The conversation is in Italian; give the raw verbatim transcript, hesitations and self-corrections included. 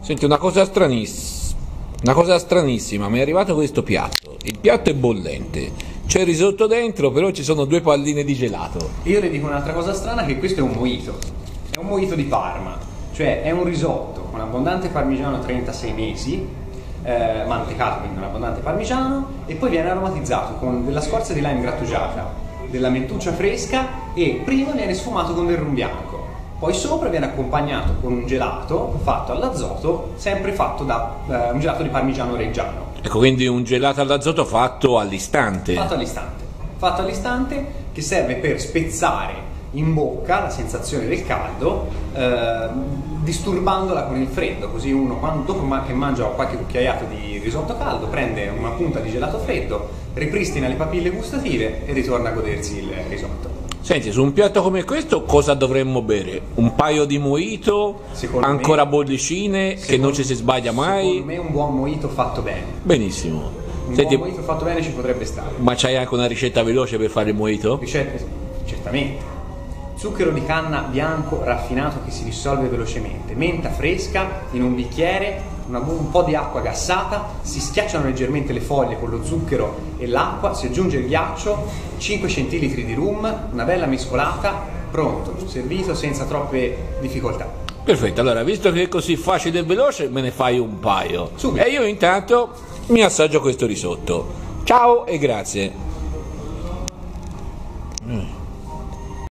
Senti, una cosa stranissima, una cosa stranissima, mi è arrivato questo piatto. Il piatto è bollente, c'è il risotto dentro, però ci sono due palline di gelato. Io le dico un'altra cosa strana, che questo è un mojito. È un mojito di Parma, cioè è un risotto con abbondante parmigiano trentasei mesi, eh, mantecato, quindi un abbondante parmigiano, e poi viene aromatizzato con della scorza di lime grattugiata, della mentuccia fresca, e prima viene sfumato con del rum bianco. Poi sopra viene accompagnato con un gelato fatto all'azoto, sempre fatto da eh, un gelato di parmigiano reggiano. Ecco, quindi un gelato all'azoto fatto all'istante. Fatto all'istante. Fatto all'istante, che serve per spezzare in bocca la sensazione del caldo, eh, disturbandola con il freddo, così uno quando, dopo che mangia qualche cucchiaiato di risotto caldo prende una punta di gelato freddo, ripristina le papille gustative e ritorna a godersi il risotto. Senti, su un piatto come questo cosa dovremmo bere? Un paio di mojito, Secondo ancora me, bollicine, che secondo, non ci si sbaglia mai? Secondo me un buon mojito fatto bene. Benissimo. Un Senti, buon mojito fatto bene ci potrebbe stare. ma c'hai anche una ricetta veloce per fare il mojito? Ricette, certamente. Zucchero di canna bianco raffinato che si dissolve velocemente, menta fresca in un bicchiere, una, un po' di acqua gassata, si schiacciano leggermente le foglie con lo zucchero e l'acqua, si aggiunge il ghiaccio, cinque centilitri di rum, una bella mescolata, pronto, servito senza troppe difficoltà. Perfetto, allora visto che è così facile e veloce me ne fai un paio. Subito. E io intanto mi assaggio questo risotto. Ciao e grazie. Mm.